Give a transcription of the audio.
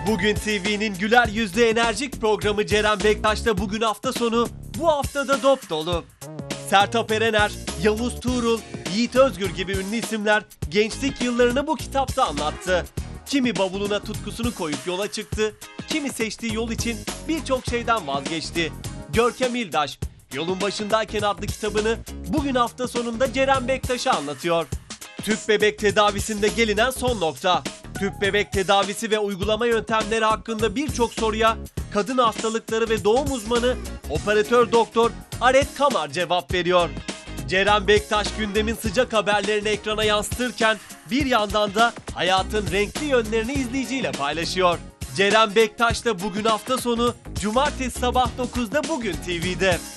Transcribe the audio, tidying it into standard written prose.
Bugün TV'nin güler yüzlü enerjik programı Ceren Bektaş'ta bugün hafta sonu, bu haftada dop dolu. Sertab Erener, Yavuz Tuğrul, Yiğit Özgür gibi ünlü isimler gençlik yıllarını bu kitapta anlattı. Kimi bavuluna tutkusunu koyup yola çıktı, kimi seçtiği yol için birçok şeyden vazgeçti. Görkem İldaş, Yolun Başındayken adlı kitabını bugün hafta sonunda Ceren Bektaş'a anlatıyor. Tüp bebek tedavisinde gelinen son nokta. Tüp bebek tedavisi ve uygulama yöntemleri hakkında birçok soruya kadın hastalıkları ve doğum uzmanı operatör doktor Aret Kamar cevap veriyor. Ceren Bektaş gündemin sıcak haberlerini ekrana yansıtırken bir yandan da hayatın renkli yönlerini izleyiciyle paylaşıyor. Ceren Bektaş da bugün hafta sonu Cumartesi sabah 9'da Bugün TV'de.